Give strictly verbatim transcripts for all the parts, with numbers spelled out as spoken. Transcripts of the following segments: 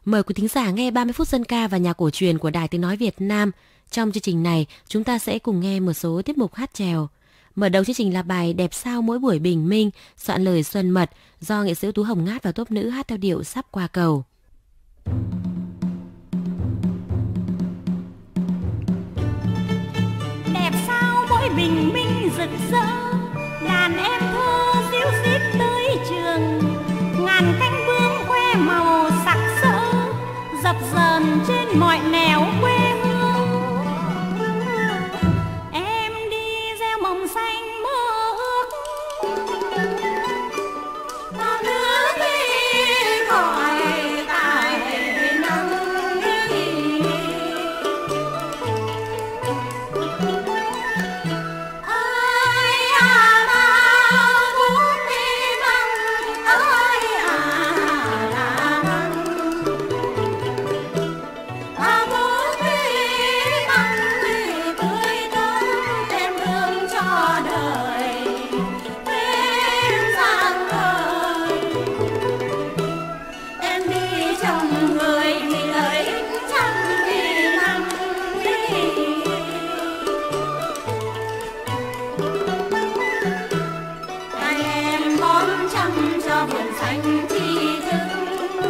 Mời quý thính giả nghe ba mươi phút dân ca và nhạc cổ truyền của Đài Tiếng Nói Việt Nam. Trong chương trình này, chúng ta sẽ cùng nghe một số tiết mục hát chèo. Mở đầu chương trình là bài Đẹp Sao Mỗi Buổi Bình Minh, soạn lời Xuân Mật, do nghệ sĩ ưu tú Hồng Ngát và tốp nữ hát theo điệu Sắp Qua Cầu. Đẹp sao mỗi bình minh rực rỡ, đàn em thơ xíu xít tới trường, ngàn cánh bướm khoe màu sặc sỡ, dập dờn trên mọi nẻo quê hương. Em đi gieo mầm xanh mơ ước, ta nước đi khỏi tài nâng đi. Ơi à bao muốn đi măng, ơi à là măng, à muốn đi măng thì tươi tốt đem hương cho đời thêm rạng ngời. Em đi trong người vì lợi ích chẳng vì năng đi. Tay em bón chăm cho vườn xanh tri thức,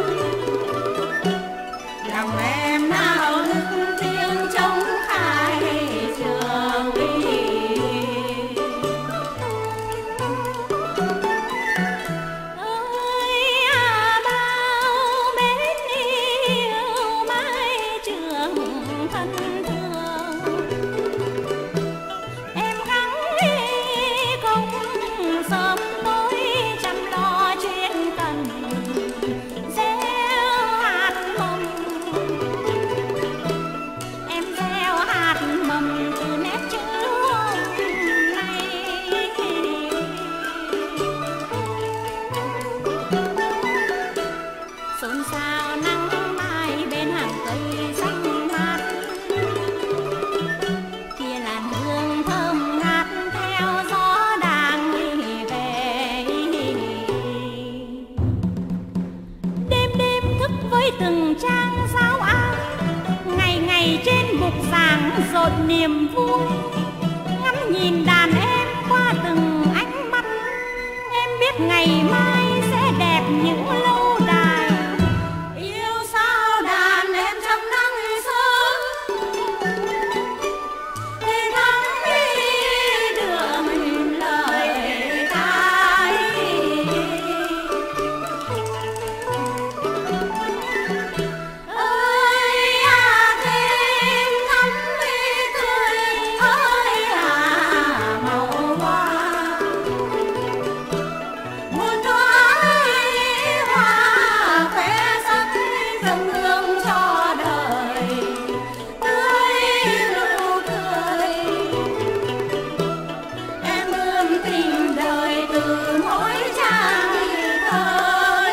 lòng em nao nức tiếng trống khai trường đi. Ơi à bao mến yêu mãi trường thân thương, em gắng đi công sớm tối chăm lo chuyên cần gieo hạt mầm. Em gieo hạt mầm từ nét chữ hôm nay, xôn xao nắng mai bên hàng cây xanh mát, kia làn hương thơm ngát theo gió đang đi về. Đêm đêm thức với từng trang giáo áo, ngày ngày trên bục giảng rộn niềm vui, ngắm nhìn đàn em qua từng ánh mắt. Em biết ngày mai sẽ đẹp những lâu đài, yêu sao đàn em trong nắng sớm thì thắm đi đường lời ca. Ơi à thêm thắm đi tươi, ơi à màu hoa, muôn đóa hoa khoe sắc dâng hương cho đời tươi nụ cười. Em ươm tình đời từ mỗi trang thơ.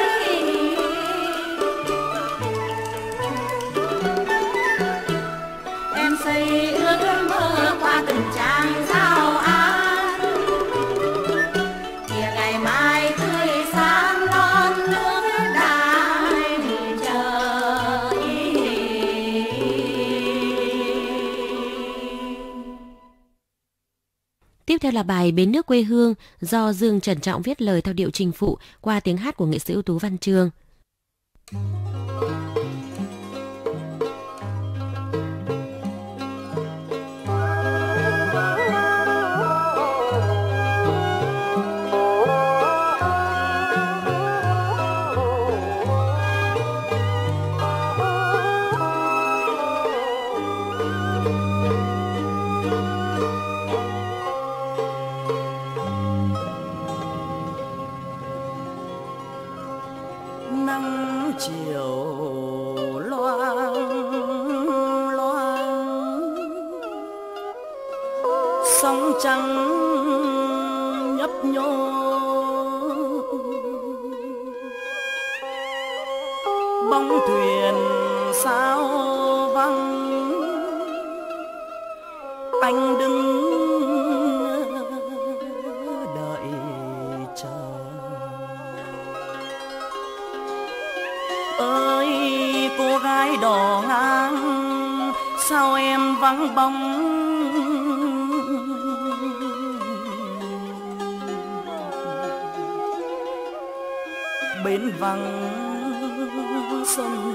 Em xây ước mơ qua từng trang giao án, kìa ngày mai tươi sáng non nước đang chờ ý. Tiếp theo là bài Bến Nước Quê Hương, do Dương Trần Trọng viết lời theo điệu Trình Phụ qua tiếng hát của nghệ sĩ ưu tú Văn Chương. Nắng chiều loang loang, sóng trắng nhấp nhô, bóng thuyền sao vắng. Anh đứng đợi chờ, ơi cô gái đỏ ngang, sao em vắng bóng bến vắng sông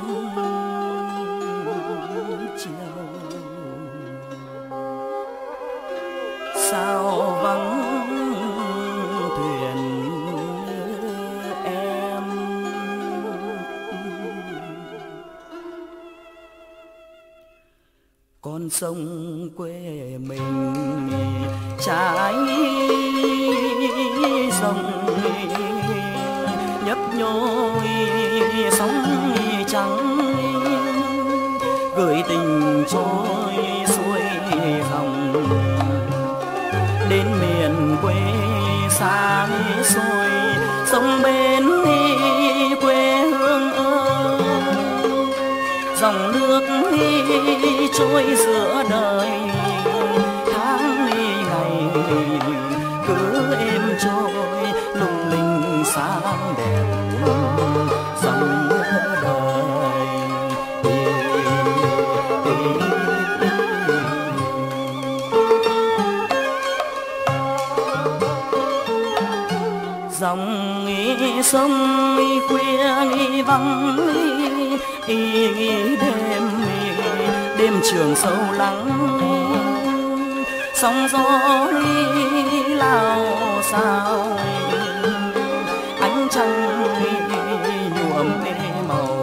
chiều, sao vắng thuyền em. Con sông quê mình trái sông nhấp nhô sóng trắng, gửi tình trôi xuôi dòng đến miền quê xa xôi. Sông bên quê hương ơi, dòng nước trôi giữa đời, tháng ngày cứ êm trôi lung linh sáng đẹp dòng đời. Dòng sông khuya vắng đêm đêm trường sâu lắng, sóng gió lao sao ánh trăng nhuộm màu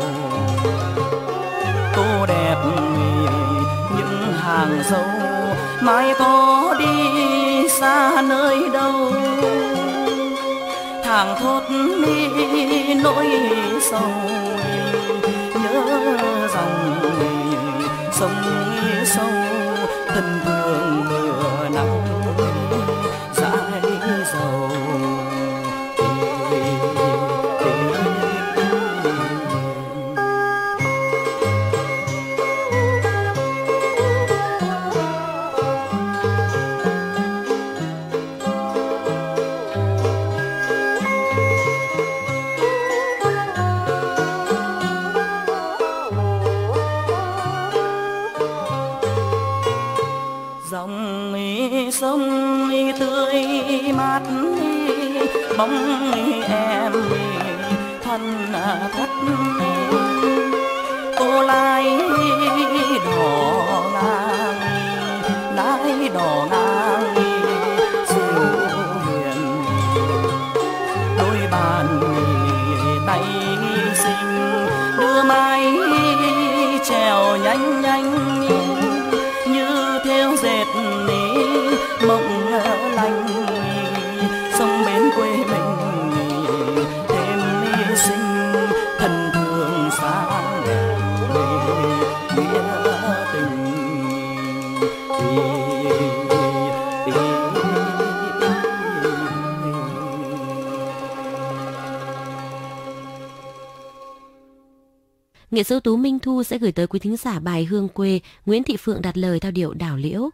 tô đẹp những hàng dâu. Mai có đi xa nơi đâu, thảng thốt mi nỗi sầu, nhớ dòng sông sâu thân thương mưa nắng dãi dầu. Sông tươi mát bóng em thân thắt, cô lái đỏ ngang lái đỏ ngang siêu huyền, đôi bàn tay xinh đưa mái trèo nhanh nhanh như theo dệt mộng lành. Sông bến quê mình thêm xinh thân thương sáng đẹp nghĩa tình. Nghệ sĩ ưu tú Minh Thu sẽ gửi tới quý thính giả bài Hương Quê, Nguyễn Thị Phượng đặt lời theo điệu đào liễu.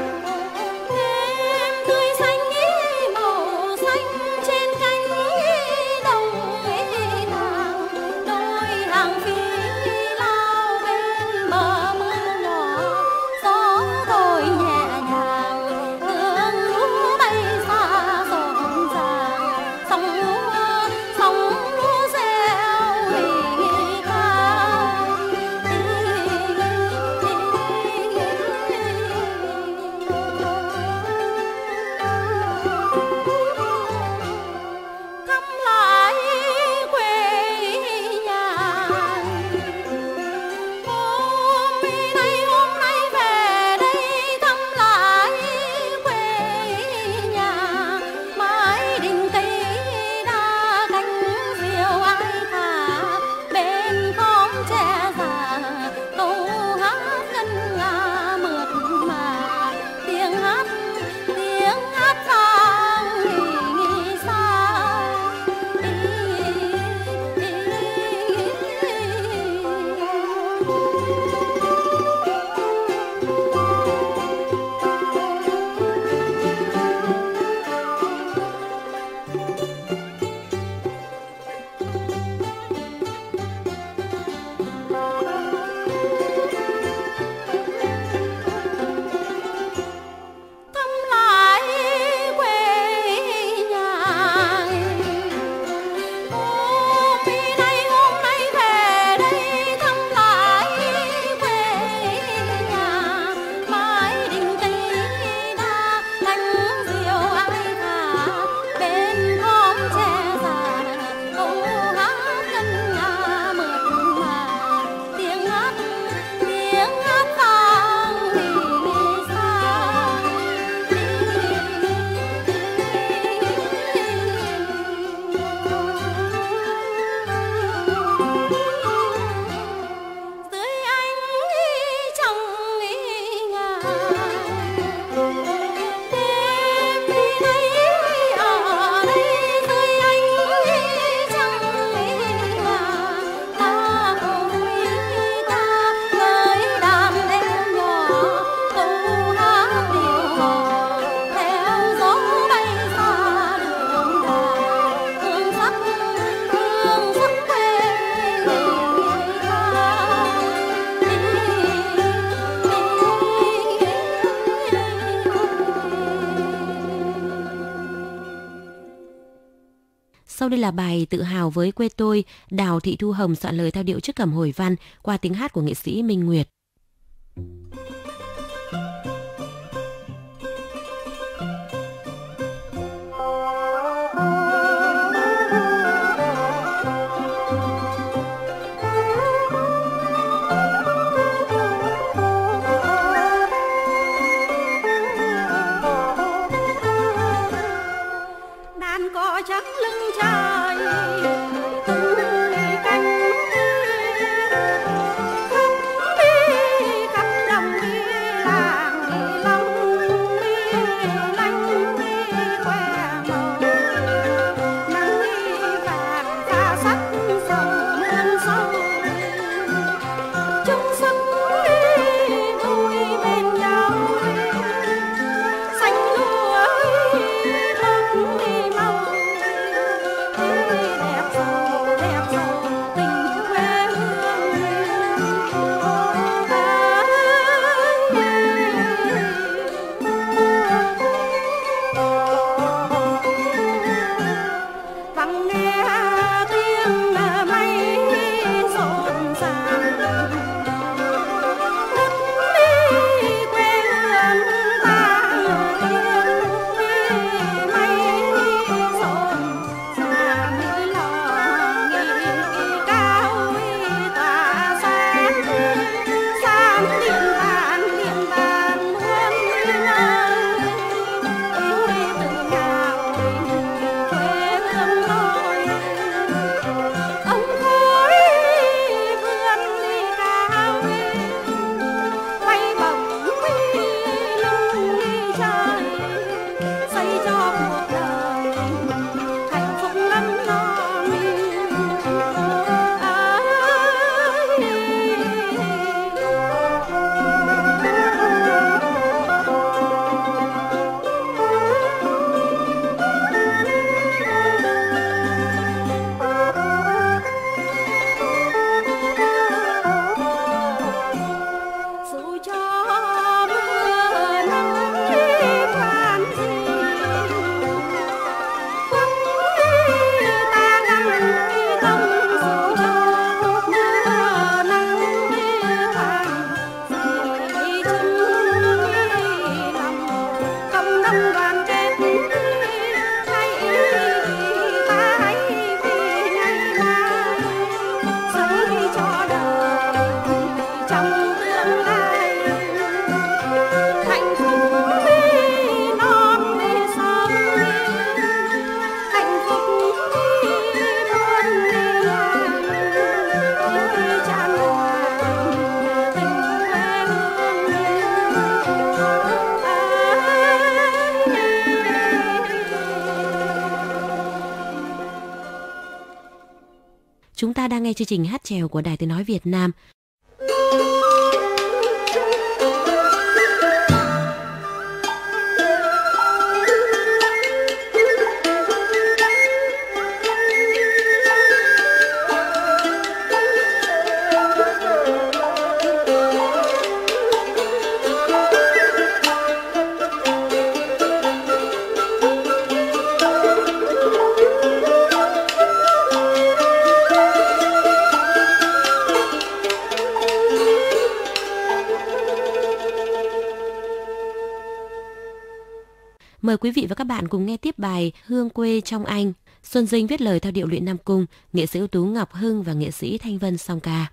Thêm tươi xanh màu xanh trên cánh Sau đây là bài Tự hào với quê tôi, Đào Thị Thu Hồng soạn lời theo điệu Trức Cầm Hồi Văn qua tiếng hát của nghệ sĩ Minh Nguyệt. Chúng ta đang nghe chương trình hát chèo của Đài Tiếng nói Việt Nam. Mời quý vị và các bạn cùng nghe tiếp bài Hương quê trong anh. Xuân Dinh viết lời theo điệu luyện Nam Cung, nghệ sĩ ưu tú Ngọc Hưng và nghệ sĩ Thanh Vân song ca.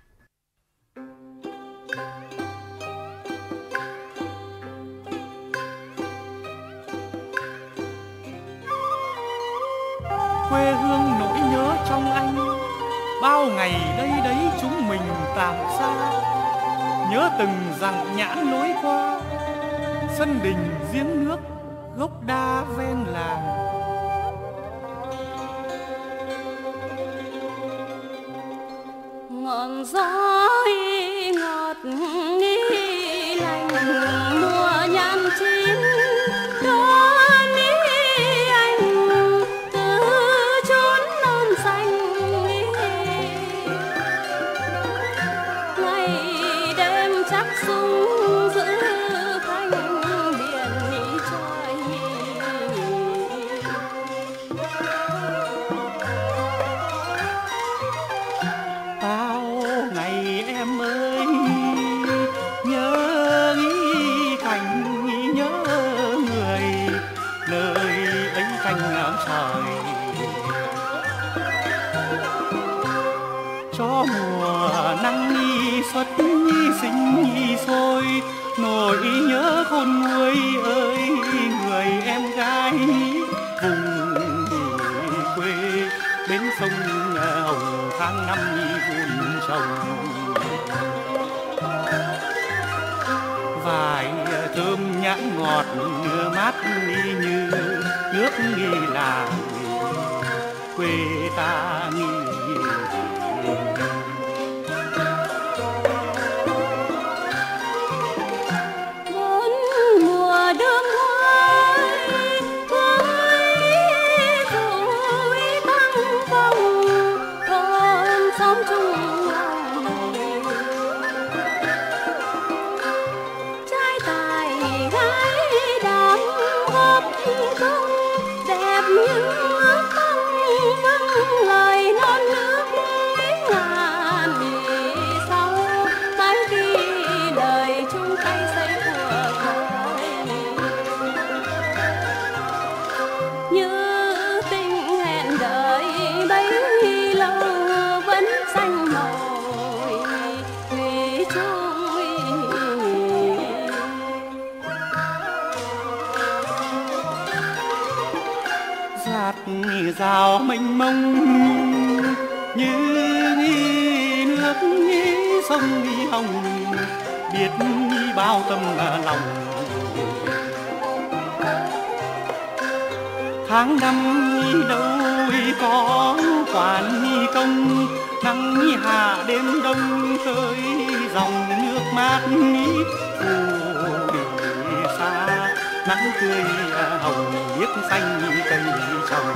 Quê hương nỗi nhớ trong anh, bao ngày đây đấy chúng mình tạm xa. Nhớ từng dặn nhãn lối qua, sân đình giếng nước, gốc đa ven làng. Ngọn gió ngọt nghi lành mùa nhan chín đón ý anh từ chốn non xanh. Ngày đêm chắc sung giữ thanh biển trời. trời. Cho mùa nắng nhi xuất nhi sinh nhi sôi, nỗi nhớ khôn nguôi ơi người em gái vùng quê bến sông Hồng tháng năm vun trồng. Vài thơm nhãn ngọt đưa mát như nước nghi làng quê ta nghi. Rào mênh mông như nước sông Hồng, biết bao tâm lòng. Tháng năm đâu có quản công, nắng hạ đêm đông khơi dòng nước mát phù đi xa. Nắng tươi hồng biếc xanh cây trồng,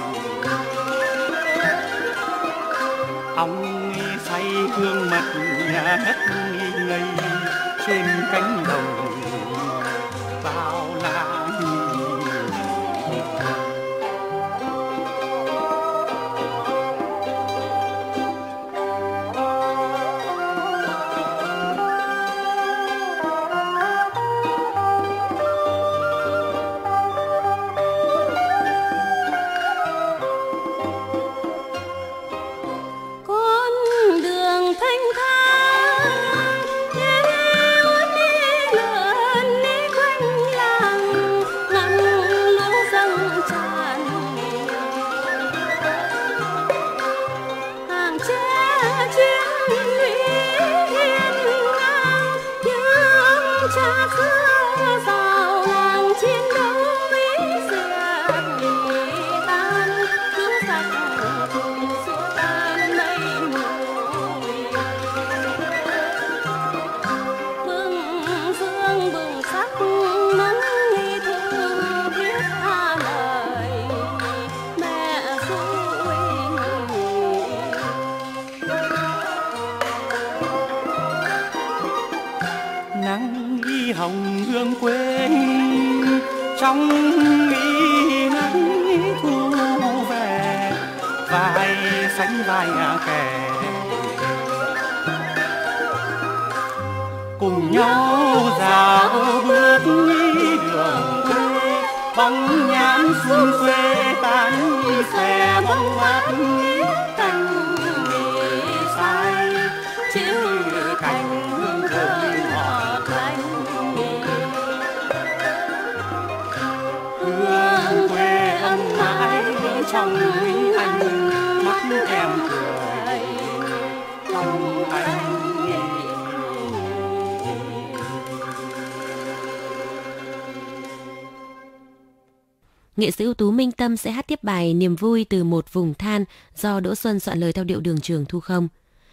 ong say hương mật ngất ngây trên cánh đồng bao la. Hồng hương quê trong ý nắng thu về, vai sánh vai kẻ cùng nhau dạo bước đường quê. Bóng nhãn xuân quê tán xe bóng mát cành sai chiếu cành hương thơm ngọt lành. Hương quê ấm mãi trong anh, mắt em cười trong anh. Nghệ sĩ ưu tú Minh Tâm sẽ hát tiếp bài Niềm vui từ một vùng than do Đỗ Xuân soạn lời theo điệu Đường Trường Thu Không.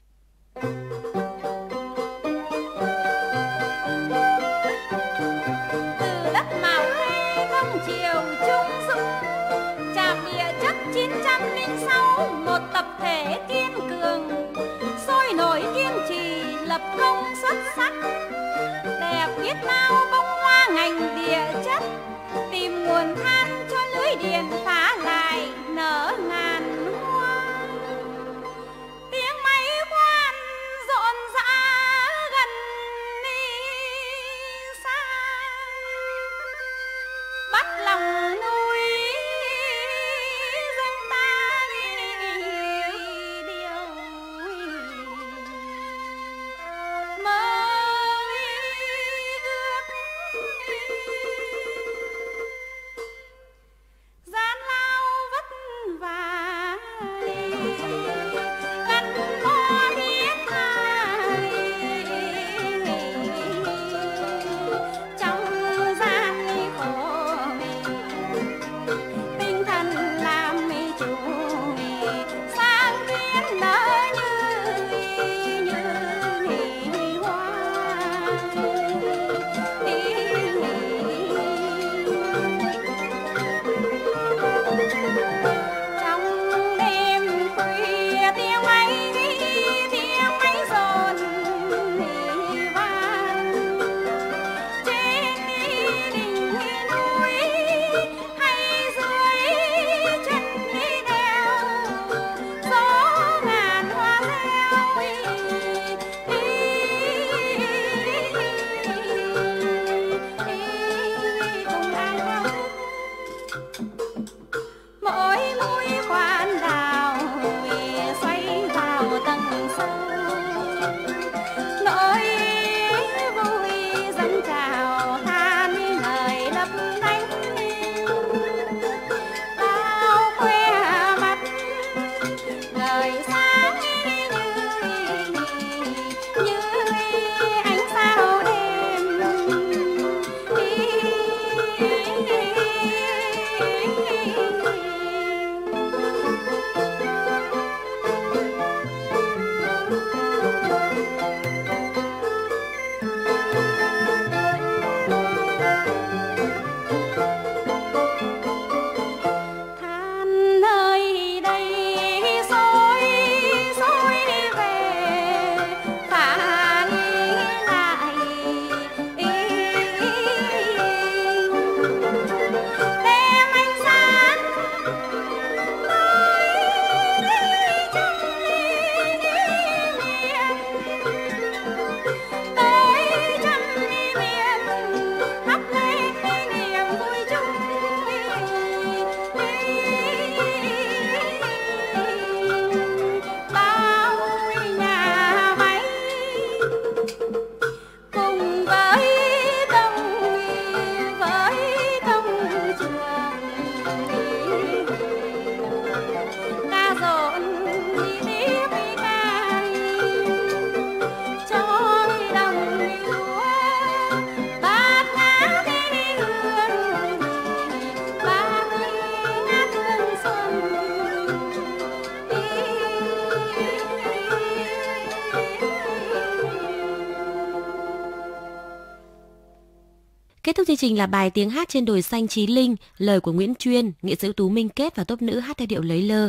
Từ đất màu hay không chiều trung dũng, trạm địa chất chín trăm lẻ sáu, một tập thể kiên cường, sôi nổi kiên trì lập công xuất sắc, đẹp biết bao bông hoa ngành địa chất, tìm nguồn than cho lưới điện phá lại nở ngàn hoa. Tiếng máy khoan rộn rã gần đi xa, bắt lòng núi Kết thúc chương trình là bài Tiếng hát trên đồi xanh Chí Linh, lời của Nguyễn Chuyên, nghệ sĩ ưu tú Minh Kết và tốp nữ hát theo điệu lấy lơ.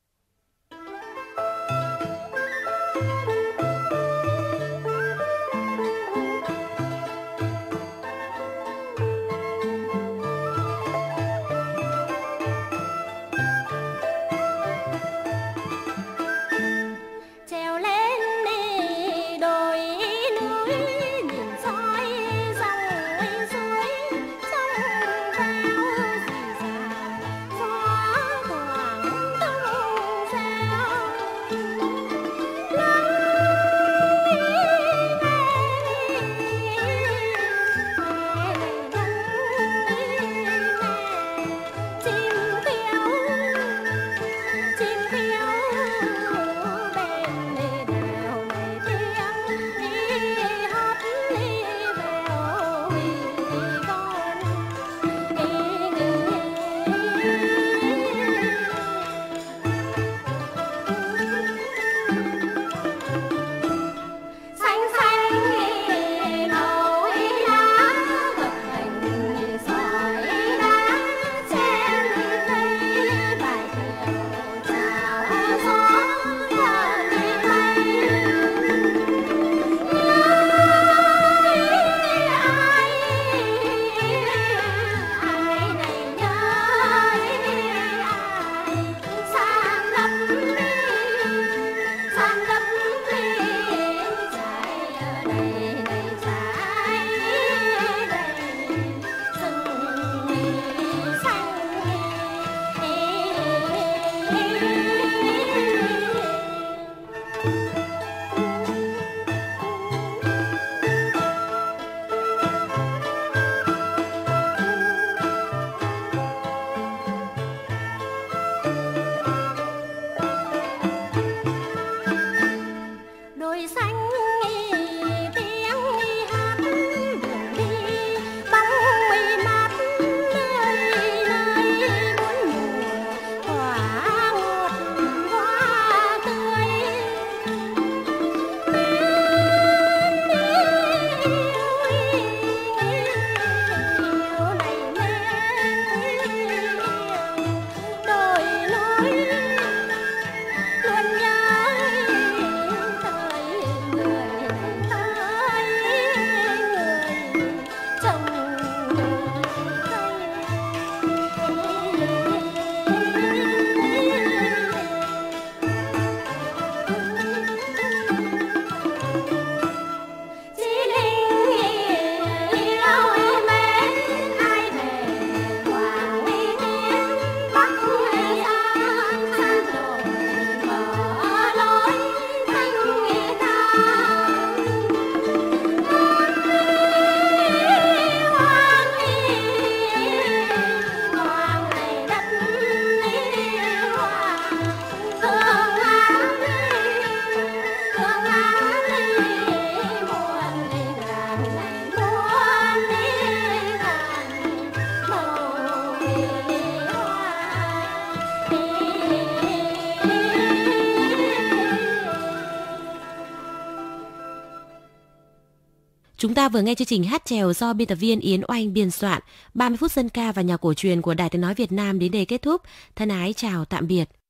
Chúng ta vừa nghe chương trình hát chèo do biên tập viên Yến Oanh biên soạn. ba mươi phút dân ca và nhạc cổ truyền của Đài Tiếng nói Việt Nam đến đây kết thúc. Thân ái chào tạm biệt.